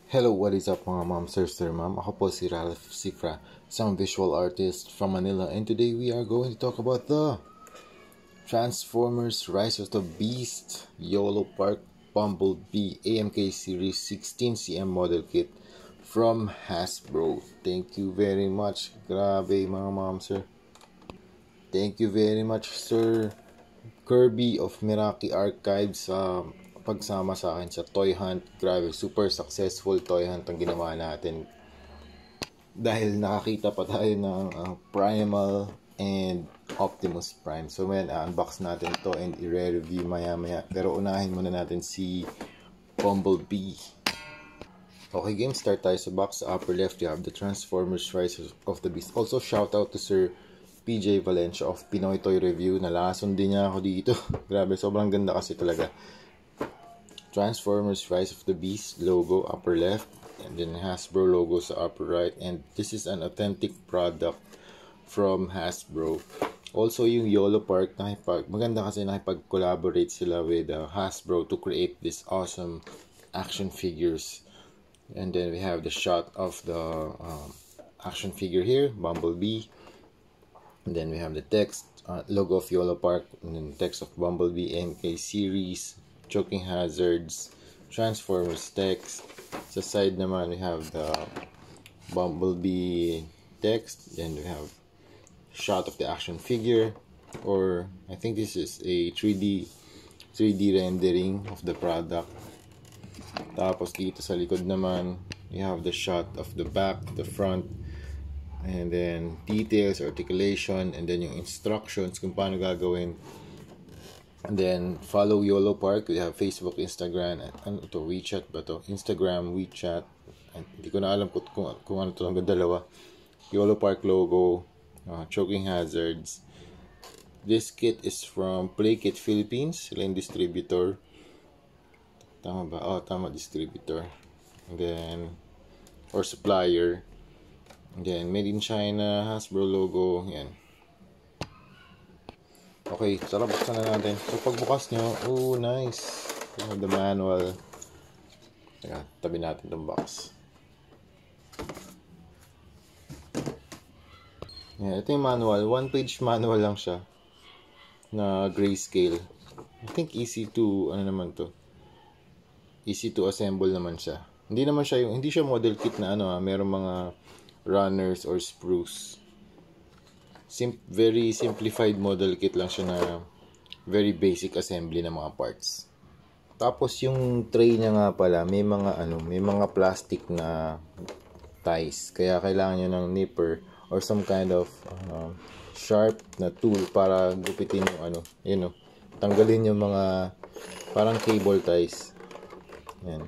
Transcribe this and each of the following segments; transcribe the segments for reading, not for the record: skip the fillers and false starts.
Hello, what is up mga ma'am, sir, ma'am? Ako po si Ralph Cifra, isang visual artist from Manila, and today we are going to talk about the Transformers Rise of the Beast YOLO Park Bumblebee AMK Series 16cm model kit from Hasbro. Thank you very much. Grabe mga ma'am, sir. Thank you very much, Sir Kirby of Meraki Archives sa pagsama sa akin sa toy hunt. Grabe, super successful toy hunt ang ginawa natin dahil nakakita pa tayo ng Primal and Optimus Prime. So ngayon, unbox natin to and i-review maya maya, pero unahin muna natin si Bumblebee. Okay game, start tayo sa box. Sa upper left, you have the Transformers Rise of the Beast. Also, shout out to Sir PJ Valencia of Pinoy Toy Review. Nalason din niya ako dito. Grabe, sobrang ganda kasi talaga. Transformers Rise of the Beast logo upper left, and then Hasbro logo sa upper right, and this is an authentic product from Hasbro. Also yung YOLO Park, maganda kasi nakipag-collaborate sila with Hasbro to create this awesome action figures. And then we have the shot of the action figure here, Bumblebee. And then we have the text, logo of YOLO Park, and then text of Bumblebee MK series, choking hazards, Transformers text. Sa side naman, we have the Bumblebee text. Then we have shot of the action figure, or I think this is a 3D rendering of the product. Tapos dito sa likod naman, you have the shot of the back, the front, and then details, articulation, and then yung instructions kung paano gagawin. And then follow YOLO Park. We have Facebook, Instagram, ano to, WeChat ba to? Instagram, WeChat. Hindi ko na alam kung ano to, hanggang dalawa. YOLO Park logo, choking hazards. This kit is from Playkit Philippines. Sila yung distributor. Tama ba? Oh, tama, distributor. And then, or supplier. And then, made in China, Hasbro logo. Yan. Okay, tara, buksan na natin. So, pagbukas nyo, oh, nice. The manual. Teka, tabi natin itong box. Yan, ito yung manual. One-page manual lang siya. Na grayscale. I think easy to, ano naman to? Easy to assemble naman siya. Hindi naman siya yung, hindi siya model kit na ano, merong mga runners or sprues. Very simplified model kit lang siya na very basic assembly ng mga parts. Tapos yung tray niya nga pala, may mga plastic na ties. Kaya kailangan niyo ng nipper or some kind of sharp na tool para gupitin yung tanggalin yung mga parang cable ties. Yan.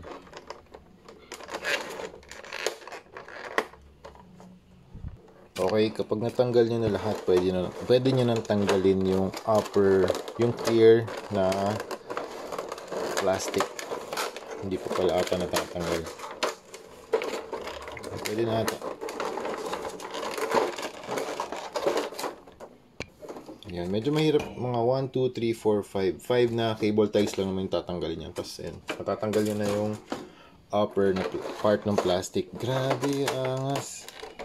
Okay, kapag natanggal nyo na lahat, pwede nyo nang tanggalin yung yung clear na plastic. Hindi po pala ata natatanggal. Pwede na ata. Yan, medyo mahirap. Mga 1, 2, 3, 4, 5. 5 na cable ties lang naman yung tatanggalin yan. Tapos, matatanggal nyo na yung upper na part ng plastic. Grabe, angas.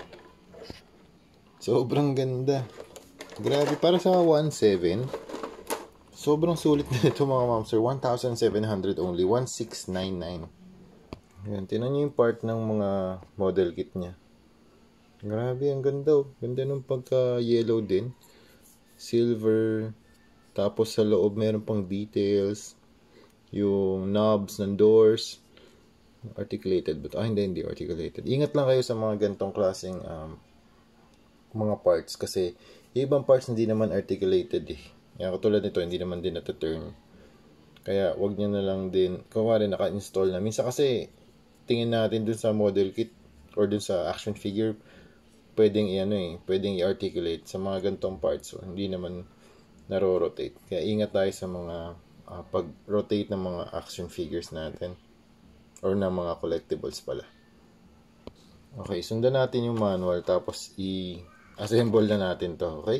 Sobrang ganda. Grabe, para sa 1.7. Sobrang sulit na ito mga ma'am sir. 1,700 only. 1,699. Yan, tinan nyo yung part ng mga model kit niya. Grabe, ang ganda oh. Ganda nung pagka-yellow din. Silver. Tapos sa loob meron pang details. Yung knobs ng doors. Articulated ba ito? Hindi articulated. Ingat lang kayo sa mga gantong klaseng mga parts kasi yung ibang parts hindi naman articulated eh. Yan, katulad nito hindi naman din nata-turn. Kaya wag niyo na lang din, kung wala naka-install na. Minsan kasi tingin natin dun sa model kit or dun sa action figure, pwedeng pwedeng i-articulate sa mga gantong parts. So, hindi naman naro-rotate. Kaya ingat tayo sa mga pag-rotate ng mga action figures natin or ng mga collectibles pala. Okay, sundan natin yung manual tapos assemble na natin to, okay?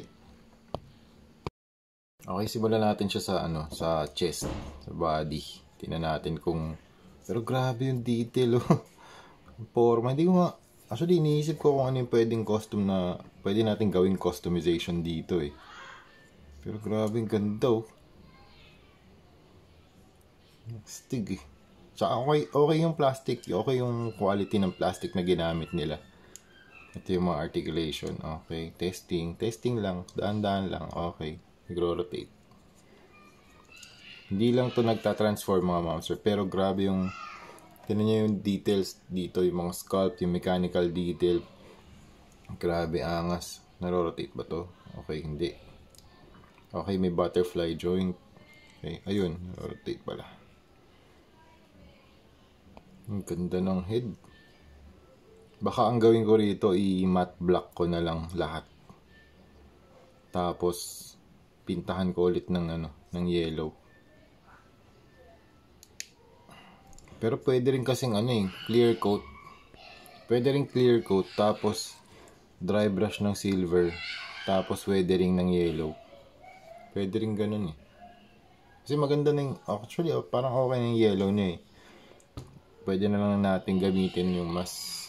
Okay, simulan natin siya sa sa chest, sa body. Tingnan natin kung pero grabe yung detail oh. Forma, hindi ko nga, actually iniisip ko kung ano yung pwedeng custom na, pwede natin gawing customization dito eh. Pero grabe, ang ganda oh. Stig eh. Tsaka okay yung plastic, okay yung quality ng plastic na ginamit nila. Ito yung mga articulation, okay. Testing lang, daan-daan lang, okay. Nagro-rotate. Hindi lang to nagtatransform mga mamster, pero grabe yung, tinan nyo yung details dito, yung mga sculpt, yung mechanical detail. Grabe, angas. Naro-rotate ba to? Okay, hindi. Okay, may butterfly joint. Okay, ayun, naro-rotate pala. Ang ganda ng head. Baka ang gawin ko rito, i-matte black ko na lang lahat. Tapos, pintahan ko ulit ng ng yellow. Pero pwede rin kasing clear coat. Pwede rin clear coat, tapos dry brush ng silver, tapos weathering ng yellow. Pwede rin ganun eh. Kasi maganda na yung, actually parang okay na yung yellow niya eh. Pwede na lang natin gamitin yung mas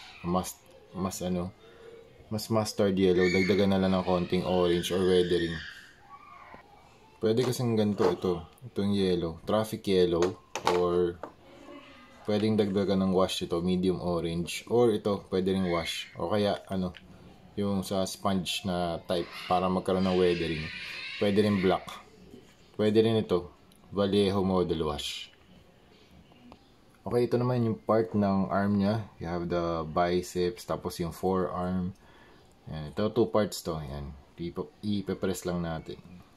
mustard yellow. Dagdagan na lang ng konting orange or weathering. Pwede kasing ganito itong yellow, traffic yellow, or pwedeng dagdagan ng wash ito, medium orange, or ito pwede ring wash, o kaya yung sa sponge na type para magkaroon ng weathering. Pwede rin black, pwede rin ito Vallejo model wash. Okay, ito naman yung part ng arm nya. You have the biceps, tapos yung forearm. Yan, ito 2 parts to. Yan, ipe-press lang natin.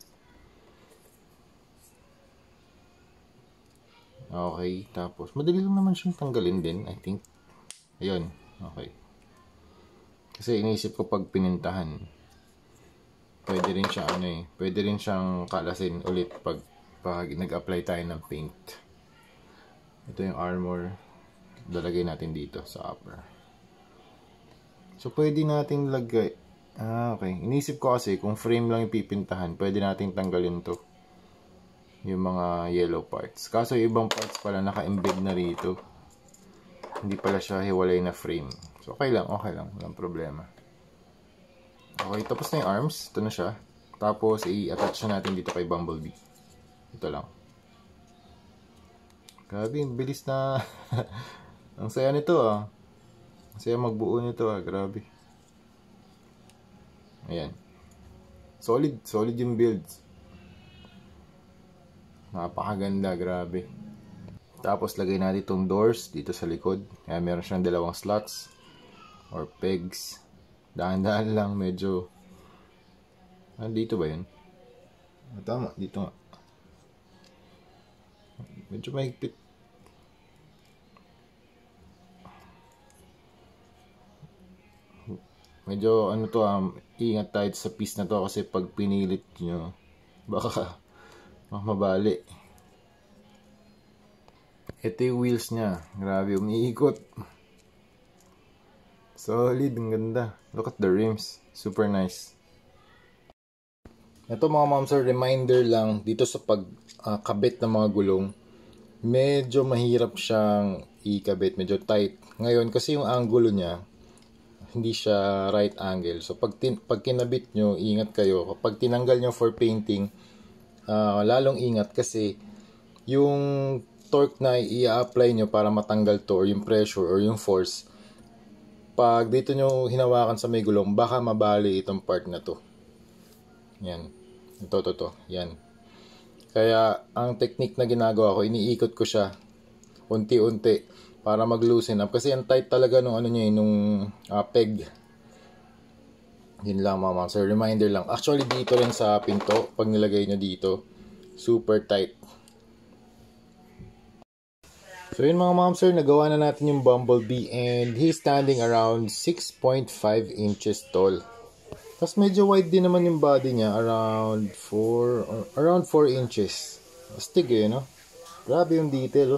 Okay, tapos madali lang naman siyang tanggalin din, I think. Ayun, okay. Kasi iniisip ko pag pinintahan, pwede rin siya pwede rin siyang kalasin ulit pag nag-apply tayo ng paint. Ito yung armor, lalagay natin dito sa upper. So pwede nating lagay, okay. Iniisip ko kasi kung frame lang yung pipintahan, pwede nating tanggalin to, yung mga yellow parts. Kaso yung ibang parts pala naka-embed na rito. Hindi pala siya hiwalay na frame. So okay lang, walang problema. Okay, tapos na yung arms. Ito na siya. Tapos i-attach na natin dito kay Bumblebee. Ito lang. Grabe, bilis na. Ang saya nito ah. Ang saya magbuo nito ah, grabe. Ayan. Solid yung builds. Napakaganda, grabe. Tapos lagay natin itong doors dito sa likod. Kaya meron siyang 2 slots or pegs. Dahan-dahan lang, medyo dito ba yun? Tama, dito nga. Medyo mahigpit. Medyo ingat tayo sa piece na to kasi pag pinilit nyo, baka mabali. Ito yung wheels niya. Grabe, umiikot. Solid, ang ganda. Look at the rims. Super nice. Ito mga mamsir, reminder lang dito sa pagkabit ng mga gulong. Medyo mahirap siyang ikabit. Medyo tight. Ngayon, kasi yung angulo niya, hindi siya right angle. So, pag kinabit nyo, ingat kayo. Kapag tinanggal nyo for painting, lalong ingat kasi yung torque na i-apply nyo para matanggal to, or yung pressure or yung force, pag dito nyo hinawakan sa may gulong, baka mabali itong part na to. Yan. Ito. Yan. Kaya ang technique na ginagawa ko, iniikot ko siya unti-unti para mag-loosen up. Kasi ang tight talaga nung peg. Yun lang mama. So reminder lang. Actually dito rin sa pinto, pag nilagay nyo dito, super tight. So yun mga ma'am sir, nagawa na natin yung Bumblebee and he's standing around 6.5 inches tall. Tapos medyo wide din naman yung body niya, around 4 inches. Astig no? Grabe yung detail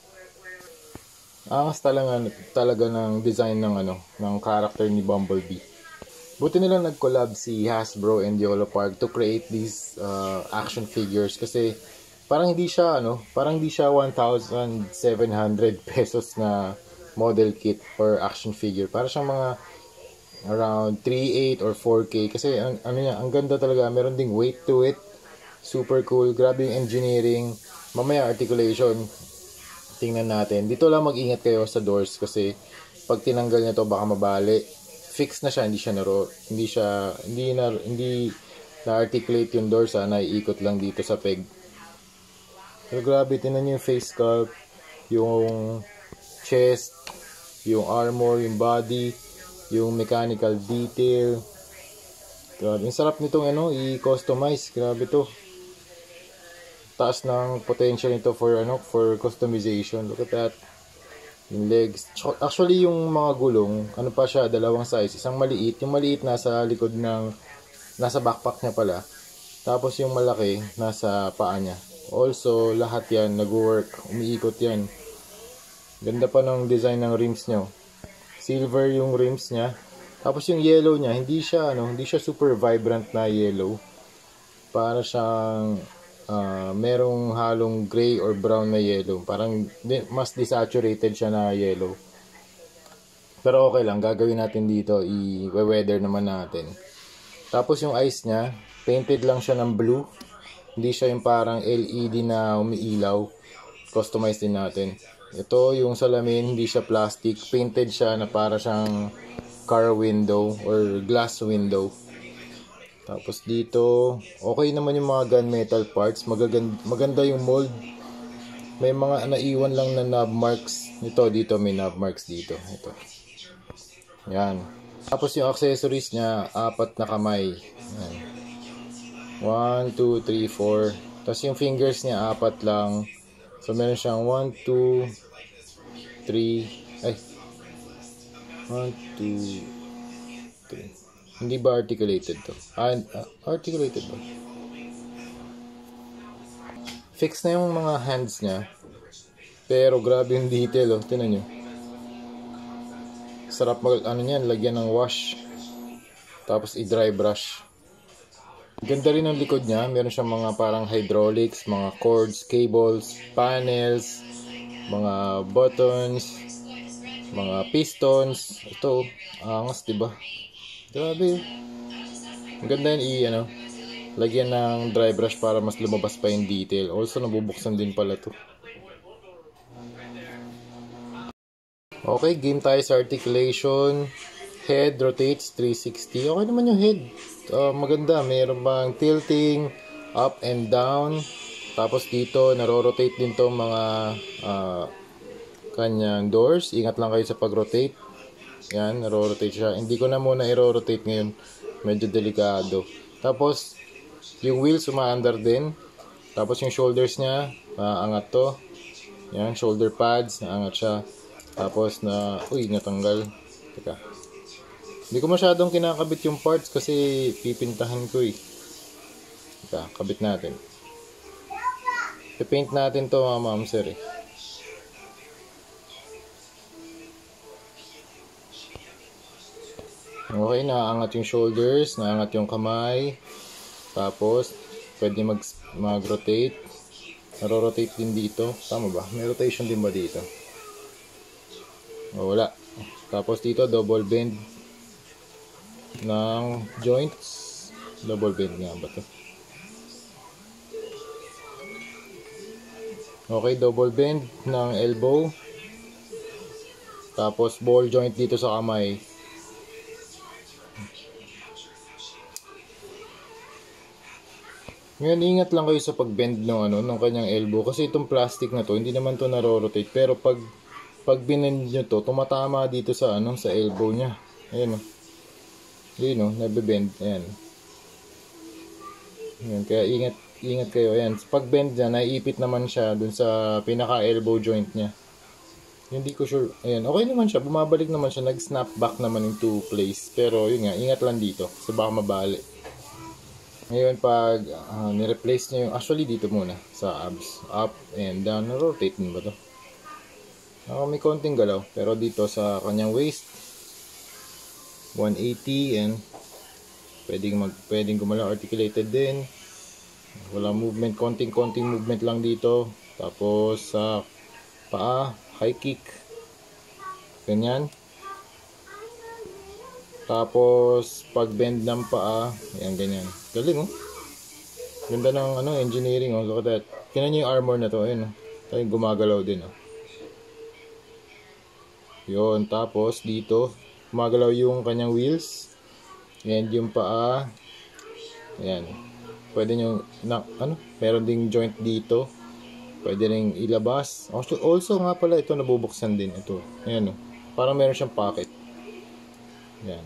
Angas talaga ng design ng character ni Bumblebee. Buti nilang nag-collab si Hasbro and Yolo Park to create these action figures kasi parang hindi siya 1,700 pesos na model kit or action figure. Para siyang mga around 3.8 or 4K kasi ano niya, ang ganda talaga. Meron ding weight to it. Super cool. Grabe yung engineering. Mamaya articulation. Tingnan natin. Dito lang mag-ingat kayo sa doors kasi pag tinanggal niya to baka mabali. Fix na siya, hindi na articulate yung doors, naiikot lang dito sa peg. Pero grabe, tingnan niyo yung face sculpt, yung chest, yung armor, yung body, yung mechanical detail. Grabe, ang sarap nitong i-customize. Grabe to. Taas ng potential nito for customization. Look at that. Yung legs. Actually, yung mga gulong, pa siya, dalawang size. Isang maliit. Yung maliit nasa likod nasa backpack niya pala. Tapos yung malaki, nasa paa niya. Also, lahat yan, nag-work. Umiikot yan. Ganda pa ng design ng rims niya. Silver yung rims niya. Tapos yung yellow niya, hindi siya super vibrant na yellow. Para siyang merong halong gray or brown na yellow. Parang mas desaturated siya na yellow. Pero okay lang, gagawin natin dito, i-weather naman natin. Tapos yung eyes niya, painted lang siya ng blue. Hindi siya yung parang LED na umiilaw. Customize din natin. Ito yung salamin, hindi siya plastic. Painted siya na para siyang car window or glass window. Tapos dito, okay naman yung mga gunmetal parts. Maganda yung mold. May mga naiwan lang na knob marks. Dito may knob marks dito. Ito. Yan. Tapos yung accessories niya, 4 na kamay. Yan. 1, 2, 3, 4. Tapos yung fingers niya, 4 lang. So meron siyang 1, 2, 3. 1, 2, 3. Hindi ba articulated to? Articulated ba? Fix na yung mga hands niya. Pero grabe yung detail, oh. Tingnan nyo. Sarap niyan, lagyan ng wash. Tapos i-dry brush. Ganda rin ang likod niya. Meron siyang mga parang hydraulics, mga cords, cables, panels, mga buttons, mga pistons. Ito, angas, diba? Grabe. Ang ganda yun lagyan ng dry brush para mas lumabas pa yung detail. Also, nabubuksan din pala to. Okay, game tayo sa articulation. Head rotates 360. Okay naman yung head. Maganda. Mayroon bang tilting, up and down. Tapos dito, naro-rotate din to mga kanyang doors. Ingat lang kayo sa pag-rotate. Yan, naro-rotate siya. Hindi ko na muna i-rotate ngayon. Medyo delikado. Tapos, yung wheels umaandar din. Tapos yung shoulders niya, angat to. Yan, shoulder pads, naangat siya. Tapos natanggal. Teka. Hindi ko masyadong kinakabit yung parts kasi pipintahan ko eh. Teka, kabit natin. I-paint natin to mga mamser eh. Okay, naangat yung shoulders, naangat yung kamay. Tapos, pwede mag-rotate. Naro-rotate din dito. Tama ba? May rotation din ba dito? Wala. Tapos dito, double bend ng joints. Double bend nga ba ito? Okay, double bend ng elbow. Tapos, ball joint dito sa kamay. Ngayon, ingat lang kayo sa pag-bend ng kanyang elbow kasi itong plastic na to, hindi naman to naro-rotate, pero pag binend nyo to, tumatama dito sa sa elbow niya. Ayan nabe-bend. Ayan. Kaya ingat kayo. Ayan, pag bend niya, naiipit naman siya dun sa pinaka-elbow joint niya. Hindi ko sure. Ayan, okay naman siya, bumabalik naman siya, nag-snap back naman into place. Pero yun nga, ingat lang dito kasi baka mabali. Ngayon, pag ni-replace nyo yung, actually dito muna, sa abs, up and down, rotate din ba to? May konting galaw, pero dito sa kanyang waist, 180 and pwedeng gumalaw, articulated din. Wala movement, konting movement lang dito. Tapos sa paa, high kick. Ganyan. Tapos, pag bend ng paa, ayan, ganyan. Galing, oh. Ganda ng, engineering, oh. Look at that. Tingnan nyo yung armor na to, ayun, oh. Tayo gumagalaw din, oh. Yun, tapos, dito, gumagalaw yung kanyang wheels. And yung paa, ayan. Pwede nyo, meron ding joint dito. Pwede ring ilabas. Also, nga pala, ito nabubuksan din, ito. Ayan, oh. Parang meron siyang pocket. Ayan.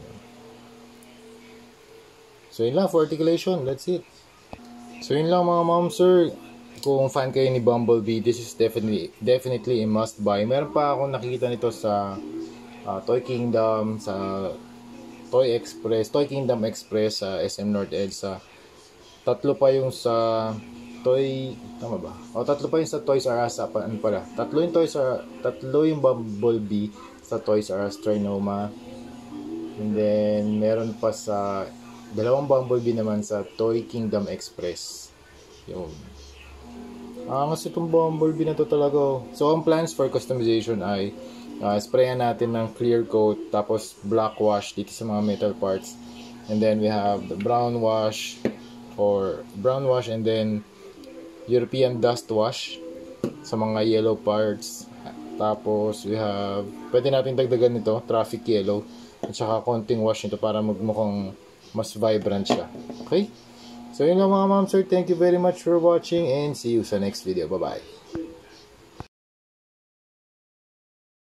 So, yun lang for articulation. That's it. So, yun lang mga ma'am, sir. Kung fan kayo ni Bumblebee, this is definitely a must buy. Meron pa akong nakikita nito sa Toy Kingdom, sa Toy Kingdom Express, sa SM North EDSA. Tatlo pa yung sa tama ba? Tatlo pa yung sa Toys R Us. Ano pala? Tatlo yung Bumblebee sa Toys R Us Trinoma. And then, meron pa sa dalawang Bumblebee naman sa Toy Kingdom Express. Yun. Kasi itong Bumblebee na to talaga. So, ang plans for customization ay sprayan natin ng clear coat, tapos black wash dito sa mga metal parts. And then, we have the brown wash, and then European dust wash sa mga yellow parts. Tapos, pwede natin dagdagan nito, traffic yellow. At saka konting wash nito para magmukhang mas vibrant siya. Okay? So yun lang mga ma'am sir. Thank you very much for watching and see you sa next video. Bye-bye.